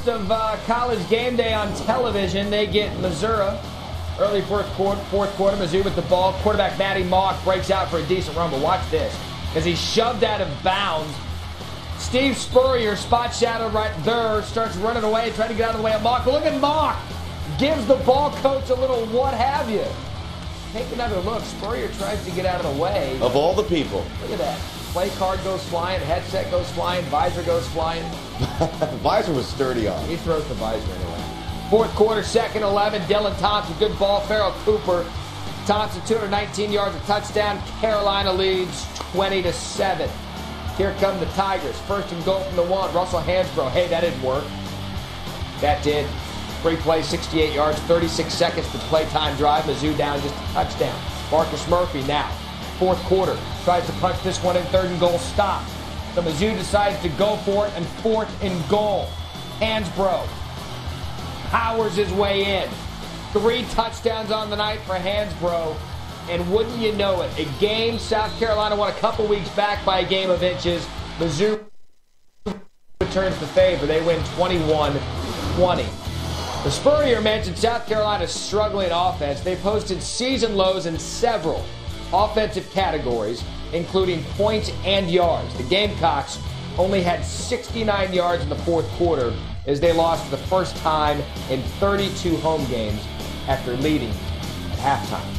best of College Game Day on television. They get Missouri. Early fourth quarter, Mizzou with the ball. Quarterback Matty Mock breaks out for a decent run, but watch this. As he's shoved out of bounds, Steve Spurrier, spot shadow right there, starts running away, trying to get out of the way of Mock. Look at Mock. Gives the ball coach a little what have you. Take another look. Spurrier tries to get out of the way. Of all the people. Look at that. Play card goes flying, headset goes flying, visor goes flying. Visor was sturdy on. He throws the visor anyway. Fourth quarter, second 11. Dylan Thompson, good ball. Farrell Cooper. Thompson, 219 yards, a touchdown. Carolina leads 20-7. Here come the Tigers. First and goal from the 1. Russell Hansbrough. Hey, that didn't work. That did. Free play, 68 yards, 36 seconds to playtime drive. Mizzou down just a touchdown. Marcus Murphy now. Fourth quarter. Tries to punch this one in. Third and goal. Stop. So Mizzou decides to go for it, and fourth and goal. Hansbrough powers his way in. 3 touchdowns on the night for Hansbrough. And wouldn't you know it, a game South Carolina won a couple weeks back by a game of inches. Mizzou returns the favor. They win 21-20. The Spurrier mentioned South Carolina's struggling offense. They posted season lows in several offensive categories, including points and yards. The Gamecocks only had 69 yards in the fourth quarter as they lost for the first time in 32 home games after leading at halftime.